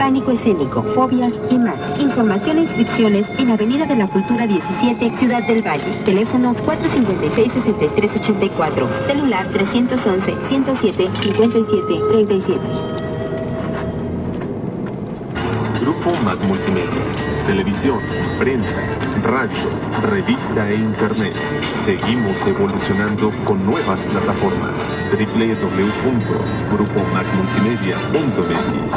pánico escénico, fobias y más. Información e inscripciones en Avenida de la Cultura 17, Ciudad del Valle. Teléfono 456-6384. Celular 311-107-5737. Grupo Mac Multimedia. Televisión, prensa, radio, revista e internet. Seguimos evolucionando con nuevas plataformas. www.grupomacmultimedia.mx.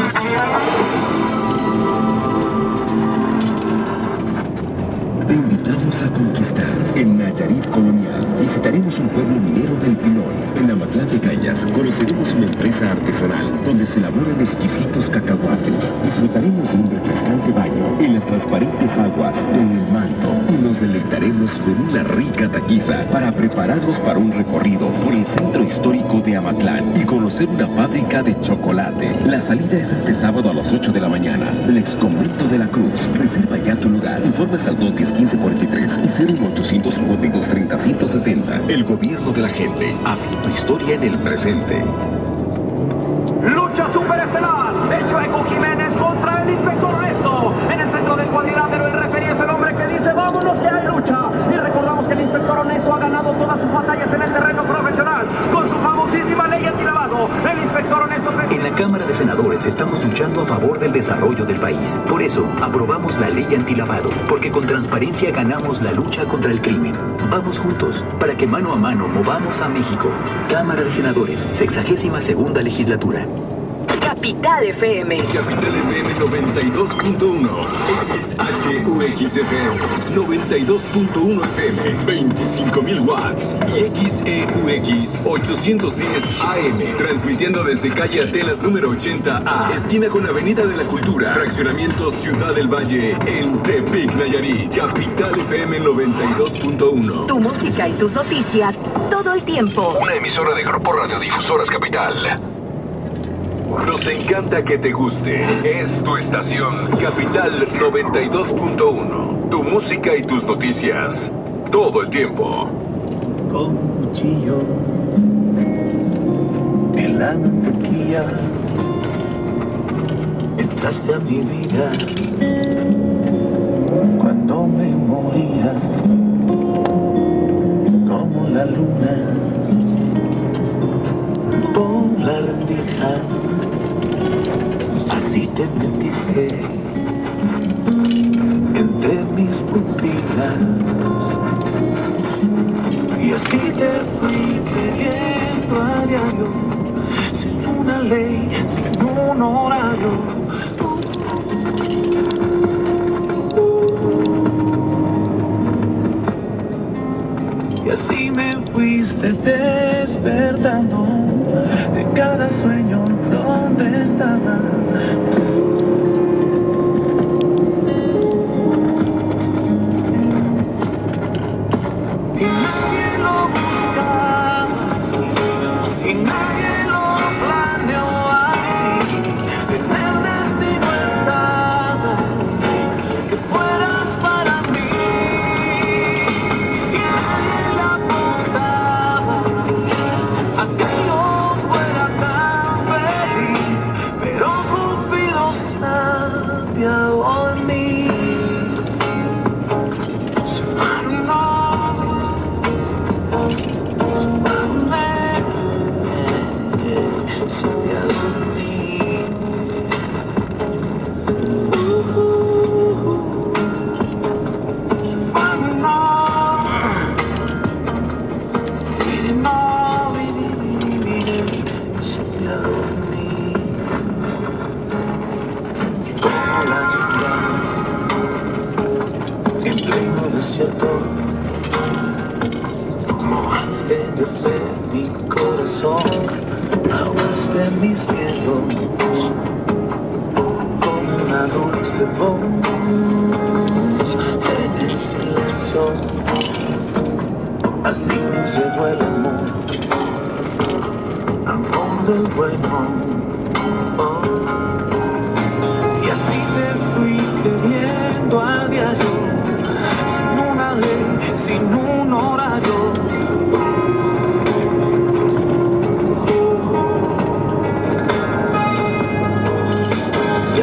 Te invitamos a conquistar en Nayarit Colonial. Visitaremos un pueblo minero del Pilón. En Amatlán de Cañas conoceremos una empresa artesanal donde se elaboran exquisitos cacahuates. Disfrutaremos de un refrescante baño en las transparentes aguas de El Manto y nos deleitaremos con una rica taquiza para prepararnos para un recorrido por el centro histórico de Amatlán y conocer una fábrica de chocolate. La salida es este sábado a las 8 de la mañana. El Exconvento de la Cruz. Reserva ya tu lugar. Informes al 210-1543 y 01852-30-160. El gobierno de la gente, haciendo historia en el presente. Lucha superestelar, el Chueco Jiménez contra el Inspector Honesto. En el centro del cuadrilátero el referí es el hombre que dice vámonos que hay lucha. Y recordamos que el Inspector Honesto ha ganado todas sus batallas en el terreno profesional con su famosísima ley antilavado. El Inspector Honesto... En la Cámara de Senadores estamos luchando a favor del desarrollo del país. Por eso, aprobamos la ley antilavado, porque con transparencia ganamos la lucha contra el crimen. Vamos juntos, para que mano a mano movamos a México. Cámara de Senadores, 62ª legislatura. Capital FM. Capital FM 92.1. XHUXFM 92.1 FM. 25.000 watts. Y XEUX 810 AM. Transmitiendo desde calle Atenas número 80A. Esquina con Avenida de la Cultura. Fraccionamiento Ciudad del Valle. En Tepic, Nayarit. Capital FM 92.1. Tu música y tus noticias todo el tiempo. Una emisora de Grupo Radiodifusoras Capital. Nos encanta que te guste. Es tu estación Capital 92.1. Tu música y tus noticias. Todo el tiempo. Con cuchillo en la mantequilla entraste a mi vida cuando me moría como la luna por la rendija. Así te metiste entre mis pupilas y así te fui queriendo a diario, sin una ley, sin un horario. Y así me fuiste despertando de cada sueño donde estabas. Y nadie lo buscaba, y nadie lo planeó así. En el destino estaba que fueras para mí. Y nadie le apostaba a que yo fuera tan feliz, pero Cupido se apiadó de mí. Su mano, se apiadó de mí. Como la lluvia en pleno desierto, mojaste de fe mi corazón, ahogaste mis miedos con una dulce voz en el silencio. Así se duele el amor, amor del bueno. Oh. Y así te fui queriendo a diario, sin una ley, sin un horario. Y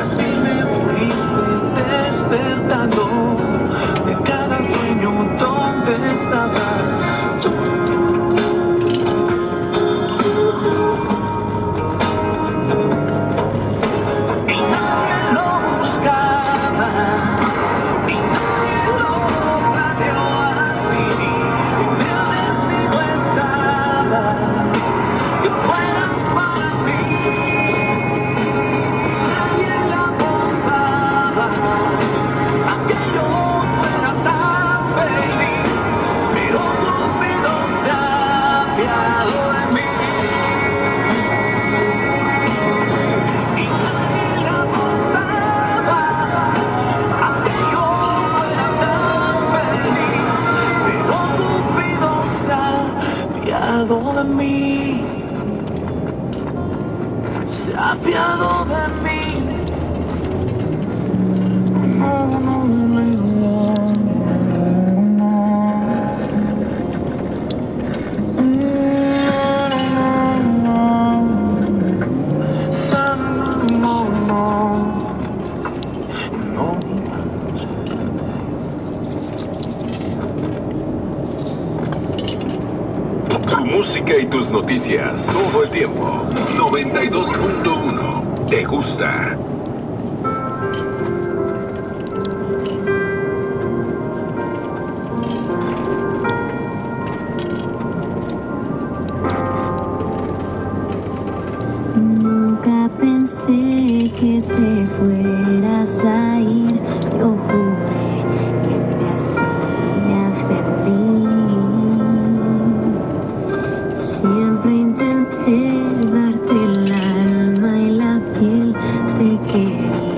apiado de mí. Tu música y tus noticias todo el tiempo. 92.1. ¿Te gusta? Nunca pensé que te fueras a ir. Yo juré que te hacía feliz. Siempre intenté darte el alma y la piel. Te quería